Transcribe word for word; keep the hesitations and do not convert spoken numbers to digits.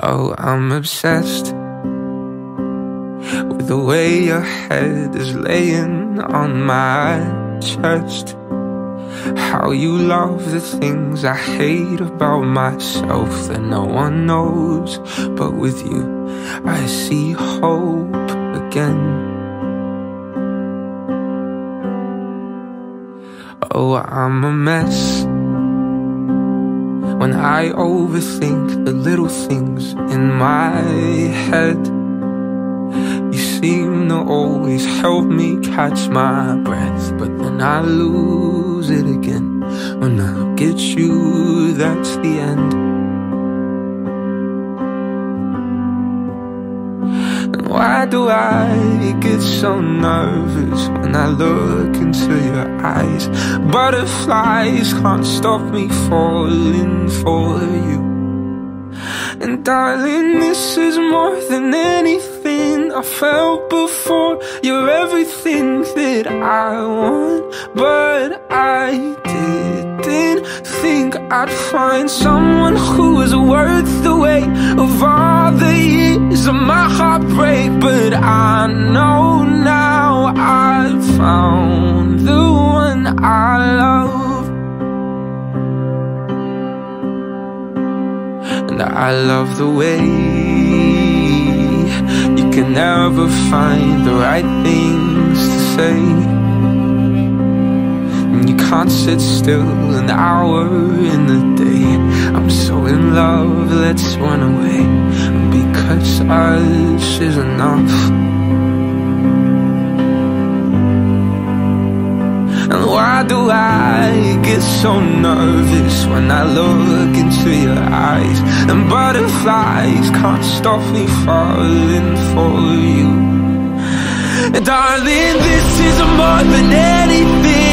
Oh, I'm obsessed with the way your head is laying on my chest. How you love the things I hate about myself that no one knows. But with you, I see hope again. Oh, I'm a mess when I overthink the little things in my head. You seem to always help me catch my breath, but then I lose it again. When I get you, that's the end. And why do I get so nervous when I look into your eyes? Butterflies can't stop me falling for you. And darling, this is more than anything I felt before. You're everything that I want, but I didn't think I'd find someone who was worth the weight of all the years of my heartbreak. But I know now I've found the one I love. And I love the way you can never find the right things to say, and you can't sit still an hour in the day. I'm so in love, let's run away, because us is enough. And why do I get so nervous when I look into your eyes? And butterflies can't stop me falling for you. And darling, this is more than anything